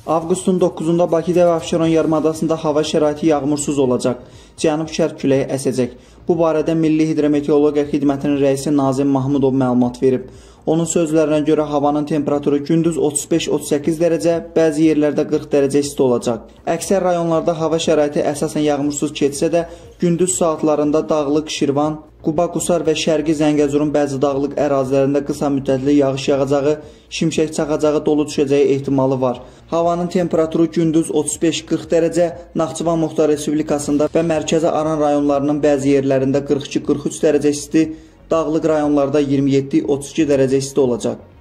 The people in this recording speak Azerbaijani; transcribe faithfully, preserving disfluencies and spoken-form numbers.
Avqustun doqquzunda Bakıda və Abşeron yarımadasında hava şəraiti yağmursuz olacaq. Cənub-şərq küləyi əsəcək. Bu barədə Milli Hidrometeorologiya Xidmətinin rəisi Nazim Mahmudov məlumat verib. Onun sözlərinə görə havanın temperaturu gündüz otuz beş otuz səkkiz dərəcə, bəzi yerlərdə qırx dərəcə isti olacaq. Əksər rayonlarda hava şəraiti əsasən yağmursuz keçsə də, gündüz saatlarında Dağlıq, Şirvan, Quba, Qusar və Şərqi Zəngəzurun bəzi dağlıq ərazilərində qısa müddətli yağış yağacağı, şimşək çaxacağı, dolu düşəcəyi ehtimalı var. Havanın temperaturu gündüz otuz beş qırx dərəcə, Naxçıvan Muxtar Respublikasında və Mərkəzi Aran rayonlarının bəzi yerlərində qırx iki qırx üç dərəcə isti, dağlıq rayonlarda iyirmi yeddi otuz iki dərəcə isti olacaq.